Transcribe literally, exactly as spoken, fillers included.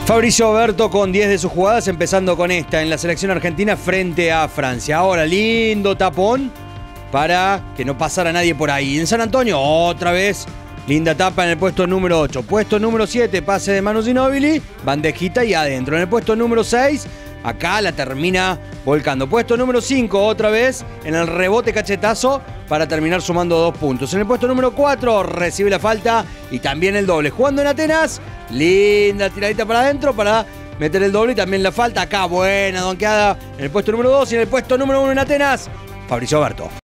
Fabricio Oberto con diez de sus jugadas, empezando con esta en la selección argentina frente a Francia. Ahora, lindo tapón para que no pasara nadie por ahí. En San Antonio, otra vez, linda tapa en el puesto número ocho. Puesto número siete, pase de Manu Ginóbili, bandejita y adentro. En el puesto número seis, acá la termina volcando. Puesto número cinco, otra vez, en el rebote cachetazo para terminar sumando dos puntos. En el puesto número cuatro, recibe la falta y también el doble. Jugando en Atenas, linda tiradita para adentro para meter el doble y también la falta. Acá, buena donkeada en el puesto número dos y en el puesto número uno en Atenas, Fabricio Oberto.